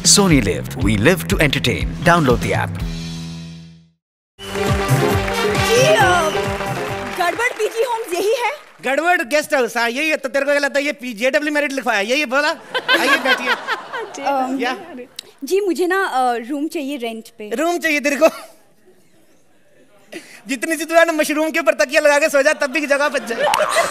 Sony Live. We live to entertain. Download the app. गड़बड़ PG homes यही है? गड़बड़ गेस्ट हाउस, हाँ यही है। तो तेरे को क्या लगता है ये जेडब्ल्यू मैरिट लिखवाया यही बोला? आइए बैठिए। जी मुझे ना रूम चाहिए रेंट पे। रूम चाहिए तेरे को? जितनी सी तू है ना मशरूम के ऊपर तकिया लगा के सो जा तब भी जगह बच जाए।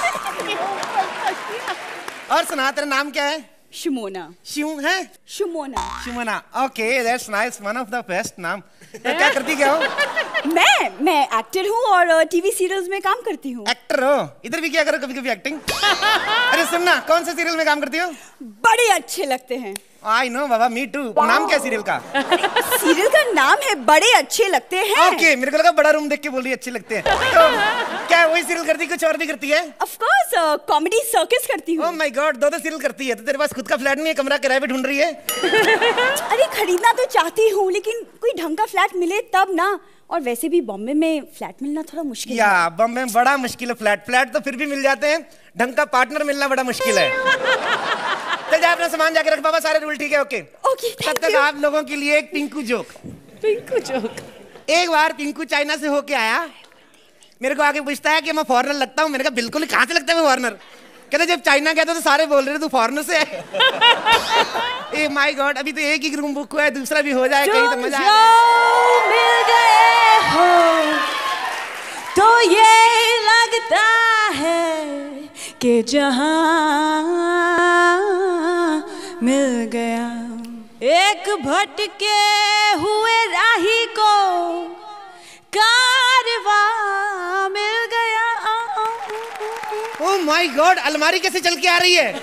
और सुना तेरा नाम क्या है? शिमोना। शिव है? Shimona. Shimona, okay that's nice, one of the best नाम। क्या करती क्या हो? मैं एक्टर हूँ और टीवी सीरियल्स में काम करती हूँ। एक्टर हो? इधर भी क्या करो कभी कभी एक्टिंग। अरे सुनना, कौन से सीरियल में काम करती हो? बड़े अच्छे लगते हैं। आई नो बाबा, मी टू। नाम क्या है सीरियल का? सीरियल का नाम है बड़े अच्छे लगते हैं। ओके, मेरे को लगा बड़ा रूम देख के बोल रही अच्छे लगते हैं। तो क्या वही सीरियल करती, कुछ और भी करती है? ऑफ कोर्स कॉमेडी सर्कस करती हूँ। ओह माय गॉड, दो सीरियल करती है। तो तेरे पास खुद का फ्लैट नहीं है, कमरा किराए पे ढूंढ रही है? अरे खरीदना तो चाहती हूँ लेकिन कोई ढंग का फ्लैट मिले तब ना। और वैसे भी बॉम्बे में फ्लैट मिलना थोड़ा मुश्किल है। या बॉम्बे में बड़ा मुश्किल है फ्लैट तो फिर भी मिल जाते हैं, ढंग का पार्टनर मिलना बड़ा मुश्किल है। चल जा अपना सामान जाके रख बाबा, सारे रूल ठीक है? ओके ओके, तब तक आप लोगों के लिए एक पिंकू जोक। पिंकू जोक। एक बार पिंकू चाइना से होके आया, मेरे को आके पूछता है कि मैं फॉरेनर लगता हूँ। मैंने कहा बिल्कुल, कहाँ से लगता है मैं फॉरेनर? कहते जब चाइना गया था तो सारे बोल रहे थे तू फॉरेनर से है। ए माय गॉड, अभी तो एक ही रूम बुक हुआ है, दूसरा भी हो जाए कहीं तो मजा मिल गए हो तो ये लगता है कि जहां मिल गया एक भटके हुए राही को कारवा मिल गया। ओह माय गॉड, अलमारी कैसे चल के आ रही है?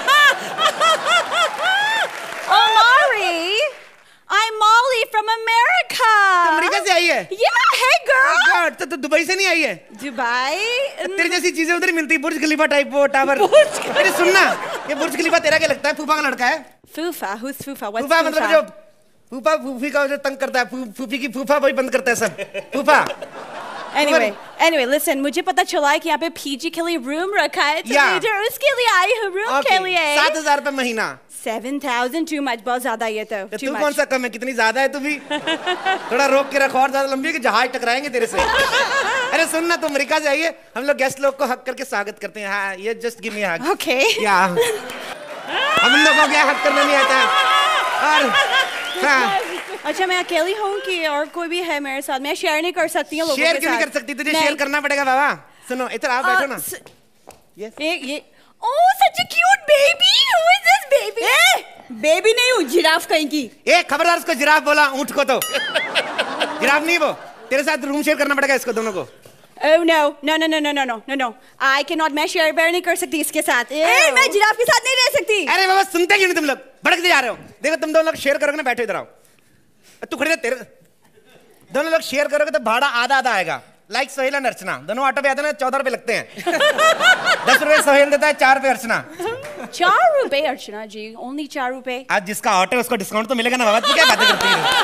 Amari, I'm Molly from America. तो अमेरिका से आई है? Yeah, hey girl. गॉड, तो दुबई से नहीं आई है? दुबई? तेरे जैसी चीजें उधर मिलती, बुर्ज खलीफा टाइप वो टावर। अरे सुनना, ये बुर्ज खलीफा तेरा क्या लगता है? फूफा का लड़का है? फूफा? Who's फूफा? What's फूफा मतलब जो फूफा फूफी का जो तंग करता है, फूफी की फूफा वही बंद करता है सब। फूफा। Anyway, listen, मुझे पता चला है कि यहाँ पे पीजी के लिए रूम रखा है तो मैं इधर उसके लिए आई हूँ रूम के लिए। 7,000 रुपए महीना। 7,000 too much, बहुत ज्यादा ये तो। तू कौन सा कम है, कितनी ज्यादा है तू भी? थोड़ा रोक के रखो, और ज्यादा लंबी है कि जहाज टकराएंगे तेरे से। अरे सुनना, तुम अमेरिका से आई है, हम लोग गेस्ट लोग को हक करके स्वागत करते हैं। हाँ, ये just give me hug. Okay. या हम लोगों को क्या हक करना नहीं आता और हाँ। अच्छा, मैं अकेली हूँ कि और कोई भी है मेरे साथ? मैं शेयर नहीं कर सकती हूँ लोगों के साथ। शेयर क्यों नहीं कर सकती? तुझे शेयर करना पड़ेगा बाबा। सुनो इधर आओ, बैठो ना। ये oh such a cute baby. Who is this baby? Baby नहीं हूँ, जिराफ कहीं की। ए खबरदार, उसको जिराफ बोला, ऊंट को तो जिराफ नहीं। वो तेरे साथ रूम शेयर करना पड़ेगा इसको दोनों को। Oh no. I cannot, मैं शेयर बेयर नहीं कर सकती इसके साथ। मैं जिराफ के साथ नहीं रह सकती। अरे बाबा, सुनते क्यों नहीं तुम लोग? भड़कते जा रहे हो। देखो तुम दोनों लोग शेयर करोगे ना, बैठो इधर आओ। तू खड़े रह, तेरे दोनों लोग शेयर करोगे तो भाड़ा आधा आधा आएगा। लाइक सोहेल और अर्चना दोनों ऑटो पे आते ना, 14 रुपए लगते हैं। 10 रुपए सोहेल देता है, 4 रुपए अर्चना। 4 रुपए अर्चना जी, ओनली 4 रुपए। आज जिसका ऑटो है उसको डिस्काउंट तो मिलेगा ना बाबा, तू क्या बातें करती है?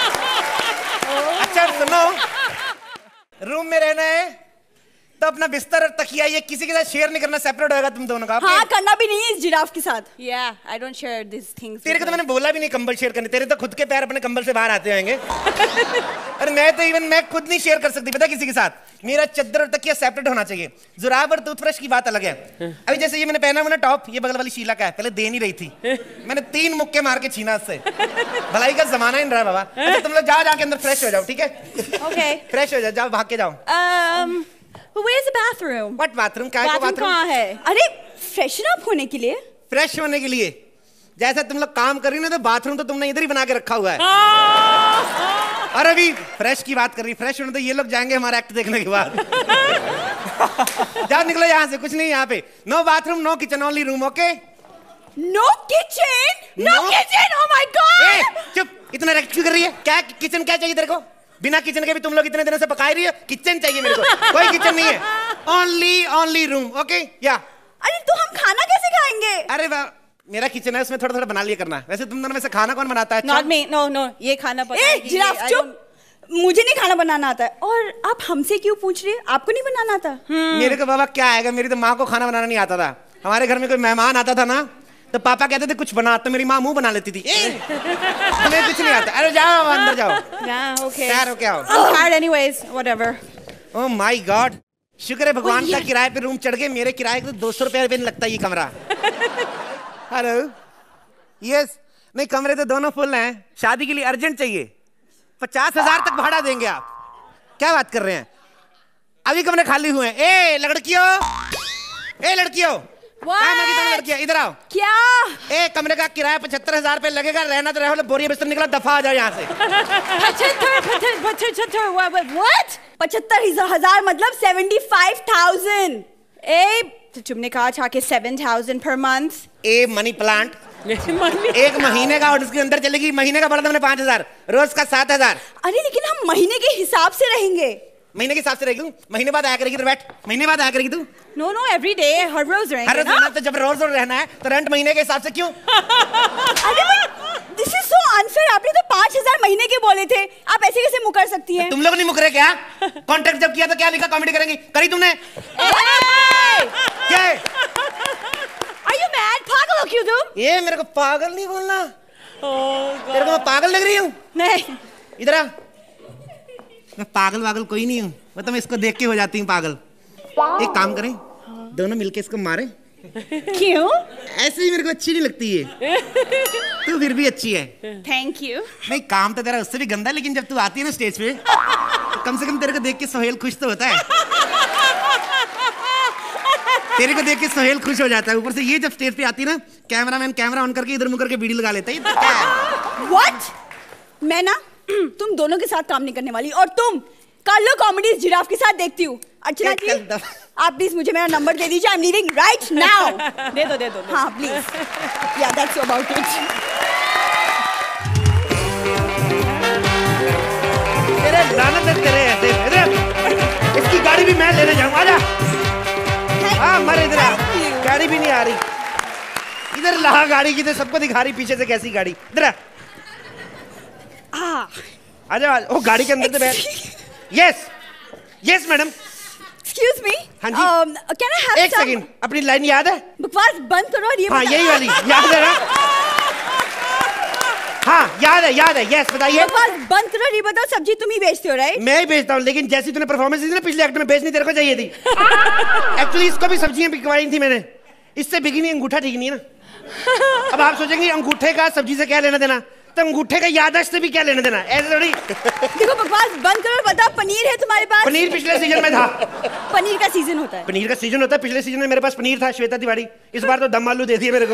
अच्छा सुनो, रूम में रहना है तो अपना बिस्तर और तकिया ये किसी के साथ शेयर नहीं करना, सेपरेट होगा तुम दोनों का। हाँ, करना भी नहीं है इस जिराफ के साथ। Yeah, I don't share these things. तेरे को तो मैंने बोला भी नहीं कंबल शेयर करने, तेरे तो खुद के पैर अपने कंबल से बाहर आते होंगे। और मैं तो इवन मैं खुद नहीं शेयर कर सकती पता किसी के साथ। मेरा चद्दर और तकिया सेपरेट होना चाहिए। जुराब और टूथब्रश की बात अलग है। अभी जैसे ये मैंने पहना हुआ ना टॉप, ये बगल वाली शीला का है, पहले दे नहीं रही थी, मैंने 3 मुक्के मार के छीना उससे। भलाई का जमाना ही नहीं रहा बाबा। अच्छा तुम लोग जाओ, जाके अंदर फ्रेश हो जाओ, ठीक है? Okay. फ्रेश हो जाओ, जाओ भाग के जाओ। Where's the bathroom? What bathroom? क्या बाथरूम कहाँ है? अरे फ्रेशन अप होने के लिए। फ्रेश होने के लिए? जैसा तुम लोग काम कर रही ना, तो बाथरूम तो तुमने इधर ही बना के रखा हुआ है। और अभी फ्रेश की बात कर रही, फ्रेश होने तो ये लोग जाएंगे हमारा एक्ट देखने के बाद। जाओ निकलो यहाँ से, कुछ नहीं यहाँ पे। No bathroom, no kitchen, only room. Okay? No kitchen? No kitchen? Oh my god! चुप, इतना रेक्ट क्यों कर रही है? क्या किचन क्या चाहिए तेरे को? बिना किचन के भी तुम लोग इतने दिनों से पका रही हो। किचन चाहिए मेरे को। कोई किचन नहीं है, ओनली रूम। ओके? या अरे तो हम खाना कैसे खाएंगे? अरे मेरा किचन है, उसमें थोड़ा थोड़ा बना लिया करना। वैसे तुम दोनों में से खाना कौन बनाता है? Not me, no, ये खाना पता है। जिराफ चुप, मुझे नहीं खाना बनाना आता है। और आप हमसे क्यों पूछ रहे हैं? आपको नहीं बनाना आता? मेरे को बाबा क्या आएगा, मेरी तो माँ को खाना बनाना नहीं आता था। हमारे घर में कोई मेहमान आता था ना, तो पापा कहते थे कुछ बना, तो मेरी माँ मुंह बना लेती थी। हमें कुछ नहीं आता। अरे जाओ अंदर जाओ। Yeah, okay. तैयार हो क्या हो? I'm tired anyways, whatever. Oh my god, शुक्र है भगवान का किराए पे रूम चढ़ गए। मेरे किराए को 200 रुपए भी नहीं लगता ये कमरा। हेलो, यस, नहीं कमरे तो दोनों फुल हैं। शादी के लिए अर्जेंट चाहिए, 50,000 तक भाड़ा देंगे आप। क्या बात कर रहे हैं? अभी कमरे खाली हुए हैं। ए लड़कियों, ए लड़कियों, लड़कियां इधर आओ। क्या? ए कमरे का किराया 75,000 रुपए लगेगा। रहना तो रहो, बोरिया बिस्तर निकला, दफा आ जाओ यहाँ से। 75 what? 75,000 मतलब 75,000। ए, तो तुमने कहा था कि 7,000 per month. A money plant, एक महीने का और उसके अंदर चलेगी। महीने का बढ़ा हमने 5,000, रोज का 7,000। अरे लेकिन हम महीने के हिसाब से रहेंगे। महीने के हिसाब से रहेगी तू? महीने बाद आया करेगी तो बैठ, महीने बाद आया करेगी तू? No, every day, हर रोज रहेंगे। हर रोज रहना, तो जब रोज रोज रहना है तो रेंट महीने के हिसाब से क्यों? अरे दिस इज सो अनफेयर। आपने तो 5,000 महीने के बोले थे, आप ऐसे कैसे मुकर सकती हैं? तुम लोग नहीं मुकरे क्या? कॉन्ट्रैक्ट जब किया तो क्या लिखा कॉमेडी करेंगी? करी तुमने? क्या है? Are you mad? पागल हो क्यों तुम? ये मेरे को पागल नहीं बोलना। तेरे को मैं पागल लग रही हूँ? नहीं। इधर आ। मैं पागल वागल कोई नहीं हूँ, मतलब मैं इसको देख के हो जाती हूँ पागल। एक काम करें, दोनों मिलके इसको मारे। क्यों? ऐसे ही मेरे को अच्छी नहीं लगती है। तू फिर भी अच्छी है। Thank you. नहीं काम तो तेरा उससे भी गंदा, लेकिन जब तू आती है ना स्टेज पे, तो कम से कम तेरे को देख के सोहेल खुश तो होता है। तेरे को देख के सोहेल खुश हो जाता है। ऊपर से ये जब स्टेज पे आती है ना, कैमरामैन कैमरा ऑन करके इधर मुकर के वीडियो लगा लेता है। तो क्या है? What? मैं ना तुम दोनों के साथ काम नहीं करने वाली, और तुम कर लो कॉमेडी जिराफ के साथ। देखती हूँ। अर्चना जी, आप प्लीज मुझे मेरा नंबर दे दीजिए। I am leaving right now. दे दो। हाँ प्लीज। या दैट्स अबाउट इट। तेरे लानत है तेरे ऐसे। इसकी गाड़ी भी मैं लेने जाऊँ। आजा। हाँ मर इधर आ। गाड़ी भी नहीं आ रही। इधर ला गाड़ी की, तो सबको दिखा रही पीछे से कैसी गाड़ी। इधर आ। आजा। ओ गाड़ी के अंदर तो बैठ। Yes yes madam. Excuse me. हाँ जी। कैन आई हैव एक सेकंड, अपनी लाइन याद है? बकवास बंद करो और ये हाँ यही वाली याद है ना? हाँ याद है। यस बताइए। बकवास बंद करो और ये बताओ, सब्जी तुम ही बेचते हो राइट? मैं ही बेचता हूँ, लेकिन जैसी तूने परफॉर्मेंस दी ना पिछले एक्ट में, बेचनी तेरे को चाहिए थी। एक्चुअली इसको भी सब्जियां बिकवाई थी मैंने। इससे बिकी नहीं, अंगूठा ठीक नहीं है ना। अब आप सोचेंगे अंगूठे का सब्जी से क्या लेना देना, तो अंगूठे का याददाश्त से भी क्या लेना देना, ऐसे थोड़ी। देखो बकवास बंद करो और बताओ, पनीर है तुम्हारे पास? पनीर पिछले सीजन में था। पनीर का सीजन होता है? पनीर का सीजन होता है। पिछले सीजन में मेरे पास पनीर था, श्वेता तिवारी। इस बार तो दम आलू दे दिए मेरे को।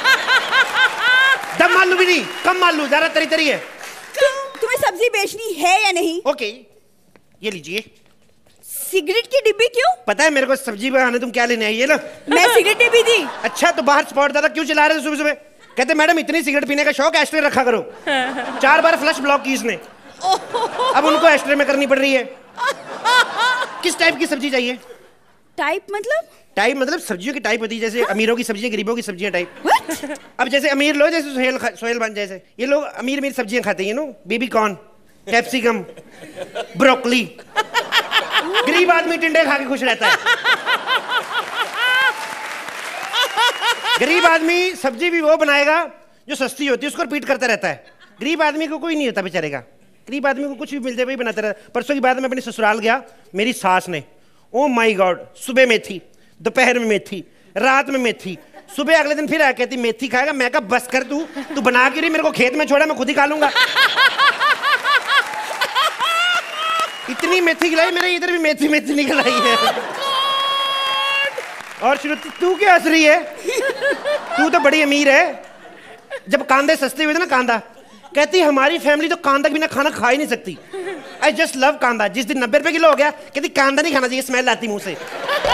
दम आलू भी नहीं, कम आलू, ज्यादा तरी तरी है। तुम्हें सब्जी बेचनी है या नहीं? ओके, ये लीजिए। सिगरेट की डिब्बी क्यों? पता है मेरे को सब्जी बनाने तुम क्या लेने आई है ना। मैं सिगरेट डिब्बी थी। अच्छा, तो बाहर स्पॉट दादा क्यों चला रहे थे सुबह सुबह? कहते मैडम इतनी सिगरेट पीने का शौक, एस्ट्रे रखा करो। 4 बार फ्लश ब्लॉक की इसने, अब उनको एस्ट्रे में करनी पड़ रही है। किस टाइप की सब्जी चाहिए? टाइप मतलब? टाइप मतलब सब्जियों की टाइप होती है, जैसे अमीरों की सब्जियां, गरीबों की सब्जियां टाइप। अब जैसे अमीर लोग, जैसे सोहेल बन, जैसे ये लोग अमीर सब्जियां खाते हैं, बेबी कॉर्न, कैप्सिकम, ब्रोकली। गरीब आदमी टिंडे खा के खुश रहता है। गरीब आदमी सब्जी भी वो बनाएगा जो सस्ती होती है, उसको रिपीट करता रहता है। गरीब आदमी को कोई नहीं होता बेचारे का। गरीब आदमी को कुछ भी मिल जाए वही बनाता रहता है। परसों की बात मैं अपने ससुराल गया, मेरी सास ने, ओ माय गॉड, सुबह मेथी, दोपहर में मेथी, रात में मेथी, सुबह अगले दिन फिर आया कहती मेथी खाएगा। मैं कहा बस कर, तू बना के नहीं मेरे को खेत में छोड़ा, मैं खुद ही खा लूंगा। इतनी मेथी खिलाई, मेरे इधर भी मेथी निकल आई है। और श्रुति तू क्या हंस रही है? तू तो बड़ी अमीर है। जब कांदे सस्ते हुए थे ना, कांदा, कहती हमारी फैमिली तो कांदा के बिना खाना खा ही नहीं सकती। आई जस्ट लव कांदा। जिस दिन 90 रुपए किलो हो गया, कहती कांदा नहीं खाना चाहिए, स्मेल आती मुंह से।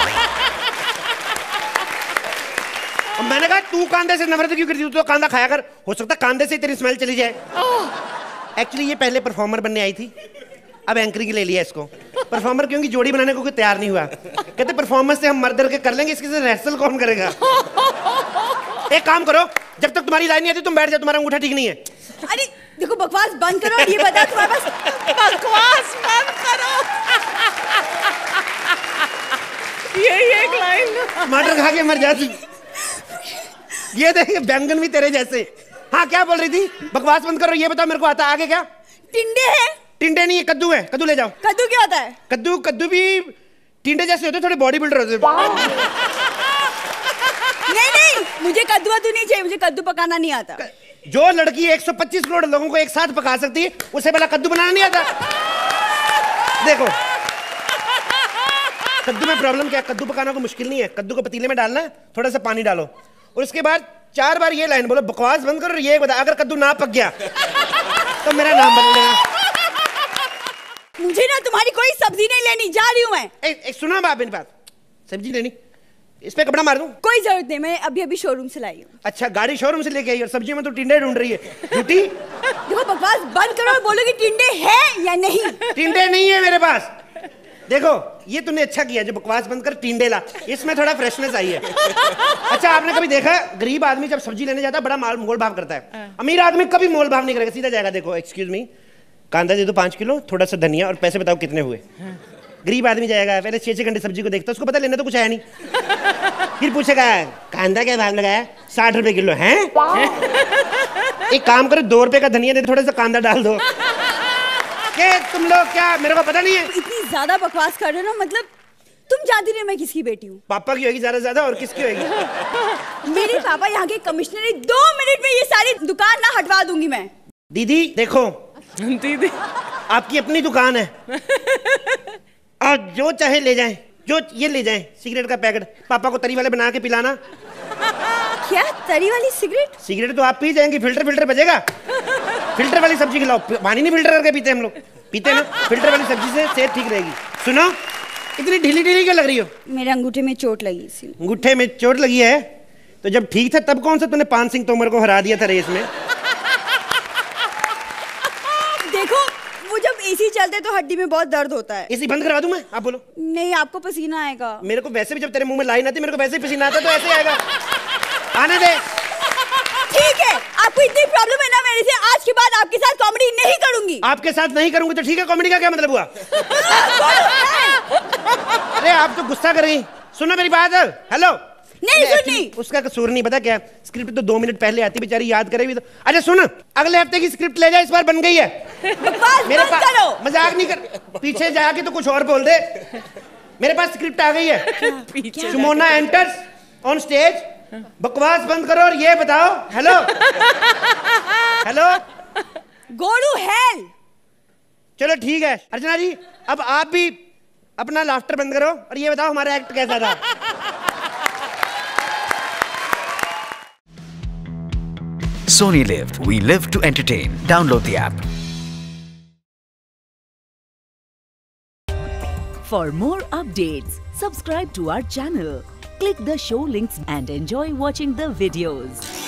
और मैंने कहा तू कांदे से नफरत क्यों करती, तू तो कांदा खाया कर, हो सकता कांदे से तेरी स्मेल चली जाए। एक्चुअली ये पहले परफॉर्मर बनने आई थी, अब एंकरिंग ले लिया इसको। परफॉर्मर क्योंकि जोड़ी बनाने को कोई तैयार नहीं हुआ। कहते परफॉर्मेंस से हम मर्द के कर लेंगे, इसके से रिहर्सल कौन करेगा? एक काम करो, जब तक तुम्हारी लाइन नहीं आती तुम बैठ जाओ, तुम्हारा अंगूठा ठीक नहीं है। अरे देखो बकवास बंद करो, ये बता तुम्हारे पास बकवास बंद करो। ये एक लाइन टमाटर खा के मर जाती। ये देख बैंगन भी तेरे जैसे। हाँ क्या बोल रही थी? बकवास बंद करो, ये बताओ मेरे को आता आगे क्या? टिंडे है। टिंडे नहीं है, कद्दू है। कद्दू ले जाओ। कद्दू क्या होता है? कद्दू भी टिंडे जैसे होते, थोड़े बॉडी बिल्डर होते। नहीं, मुझे कद्दू नहीं चाहिए, मुझे कद्दू पकाना नहीं आता। जो लड़की 125 करोड़ लोगों को एक साथ पका सकती है, उसे भला कद्दू बनाना नहीं आता? देखो कद्दू में प्रॉब्लम क्या है? कद्दू पकाना को मुश्किल नहीं है। कद्दू को पतीले में डालना है, थोड़ा सा पानी डालो और उसके बाद 4 बार ये लाइन बोलो, बकवास बंद करो, ये बता अगर कद्दू ना पक गया तो मेरा नाम बदल देना। मुझे ना तुम्हारी कोई सब्जी नहीं लेनी, जा रही हूँ मैं। सुना बाप मेरी बात, सब्जी लेनी, इस पे कपड़ा मार दूं? कोई जरूरत नहीं, मैं अभी शोरूम से लाई हूँ। अच्छा गाड़ी शोरूम से लेके आई और सब्जी में तो टिंडे ढूंढ रही है, झूठी। देखो बकवास बंद करो और बोलो कि टिंडे है या नहीं। टिंडे नहीं है मेरे पास। देखो ये तूने अच्छा किया जो बकवास बंद कर टिंडे ला, इसमें थोड़ा फ्रेशनेस आई है। अच्छा आपने कभी देखा गरीब आदमी जब सब्जी लेने जाता है बड़ा मोल भाव करता है, अमीर आदमी कभी मोल भाव नहीं करेगा, सीधा जाएगा देखो एक्सक्यूज मी कांदा दे दो 5 किलो, थोड़ा सा धनिया और पैसे बताओ कितने हुए। गरीब आदमी जाएगा पहले 6 घंटे सब्जी को देखता, उसको पता लेना तो कुछ है नहीं, फिर पूछेगा कांदा क्या भाव लगाया? 60 रुपए किलो है। एक काम करो 2 रुपए का धनिया दे, थोड़ा सा कांदा डाल दो। के तुम लोग क्या मेरे को पता नहीं है? इतनी ज्यादा बकवास कर रहे हो ना, मतलब तुम जानती नहीं मैं किसकी बेटी हूँ? पापा की होगी ज्यादा और किसकी होगी? मेरे पापा यहाँ के कमिश्नर है, 2 मिनट में ये सारी दुकान ना हटवा दूंगी मैं। दीदी देखो दीदी आपकी अपनी दुकान है और जो चाहे ले जाएं, जो ये ले जाएं सिगरेट का पैकेट, पापा को तरी वाले बना के पिलाना। क्या तरी वाली सिगरेट? सिगरेट तो आप पी जाएंगी, फिल्टर बजेगा। फिल्टर वाली सब्जी खिलाओ, पानी नहीं फिल्टर करके पीते हम लोग, पीते ना फिल्टर वाली सब्जी से सेहत ठीक रहेगी। सुनो इतनी ढीली क्यों लग रही हो? मेरे अंगूठे में चोट लगी इसीलिए। अंगूठे में चोट लगी है? तो जब ठीक था तब कौन सा तूने 5 सिंह तोमर को हरा दिया था रेस में? देखो वो जब एसी चलते तो हड्डी में बहुत दर्द होता है। एसी बंद करवा दूं मैं? आप बोलो। नहीं आपको पसीना आएगा। मेरे को वैसे भी जब तेरे मुंह में लाइन आती मेरे को वैसे ही पसीना आता, तो ऐसे आएगा। आने दे। ठीक है आपको इतनी प्रॉब्लम है ना मेरे से, आज के बाद आपके साथ कॉमेडी नहीं करूंगी। आपके साथ नहीं करूंगी तो ठीक है, कॉमेडी का क्या मतलब हुआ? अरे आप तो गुस्सा कर रही। सुनो मेरी बात। हेलो नहीं सुननी। उसका कसूर नहीं, पता क्या स्क्रिप्ट तो 2 मिनट पहले आती, बेचारी याद करेगी तो। अच्छा सुन अगले हफ्ते की स्क्रिप्ट ले जा, इस बार बन गई है। मेरे पास मजाक नहीं कर, पीछे जाके तो कुछ और बोल दे। मेरे पास स्क्रिप्ट आ गई है। सुमोना एंटर्स ऑन स्टेज, बकवास बंद करो और ये बताओ। Hello hello go to hell. चलो ठीक है अर्चना जी, अब आप भी अपना लाफ्टर बंद करो और ये बताओ हमारा एक्ट कैसा था। Sony Live. We live to entertain. Download the app. For more updates, subscribe to our channel, click the show links and enjoy watching the videos.